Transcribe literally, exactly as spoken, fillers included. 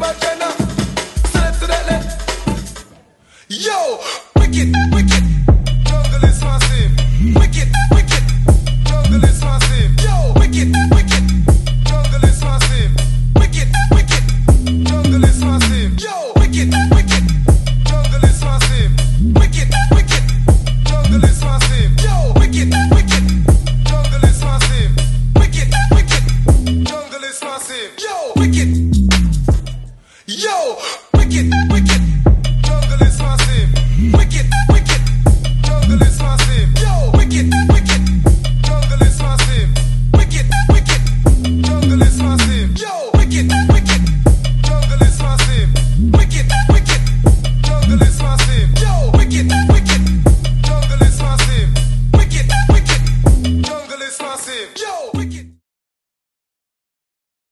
Yo, wicked, wicked, jungle is massive. Wicked, wicked, jungle is massive. Yo, wicked, wicked, jungle is massive. Wicked, wicked, jungle is massive. Yo, wicked, wicked, jungle is massive. Wicked, wicked, jungle is massive. Yo, wicked, wicked, jungle is massive. Wicked, wicked, jungle is massive. Yo, wicked, yo, wicked, wicked. Jungle is massive. Wicked, wicked. Jungle is massive.